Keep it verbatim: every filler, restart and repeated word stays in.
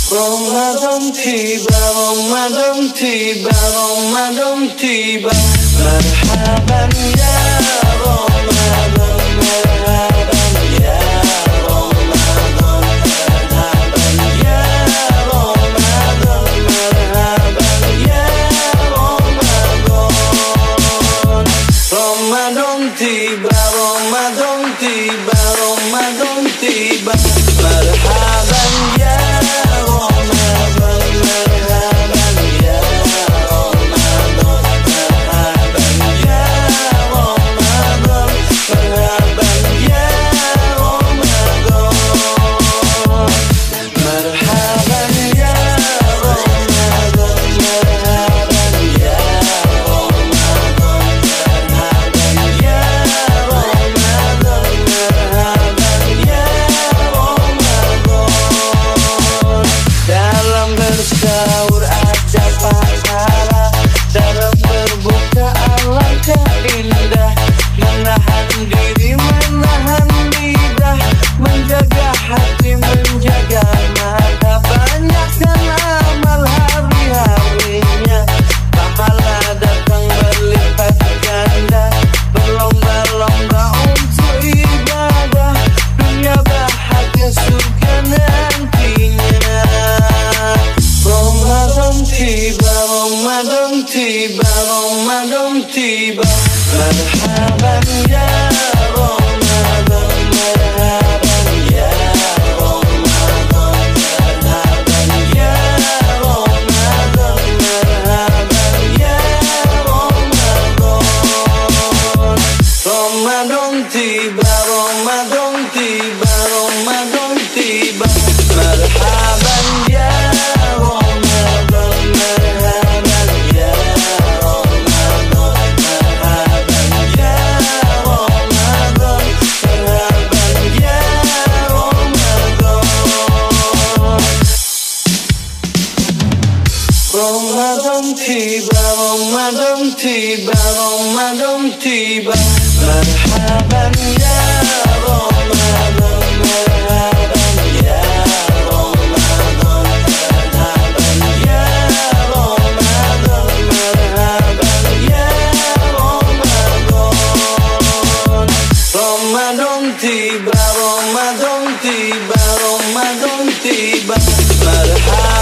Ramadan tiba, Ramadan tiba, Ramadan tiba. Marhaban ya Ramadan, marhaban ya Ramadan, marhaban ya Ramadan, marhaban ya Ramadan. Ramadan tiba, Ramadan tiba, Ramadan tiba. Marhaban ya bersaur ada pahala, dalam berbuka alangkah indah. Menahan diri, menahan lidah, menjaga hati, menjaga mata. Banyakkan amal hari-harinya, pahala datang berlipat ganda. Berlomba-lomba untuk ibadah, dunia bahagia surga nantinya. Ramadan tiba, Ramadan tiba, Ramadan tiba. Marhaban ya Ramadan, marhaban ya Ramadan, marhaban ya Ramadan, marhaban ya Ramadan. Ramadan tiba, Ramadan tiba, Ramadan tiba. Marhaban ya Ramadan tiba, Ramadan tiba, Ramadan tiba. Marhaban ya Ramadan, marhaban ya Ramadan, marhaban ya Ramadan, marhaban ya Ramadan. Ramadan tiba, Ramadan tiba, Ramadan tiba. Marhaban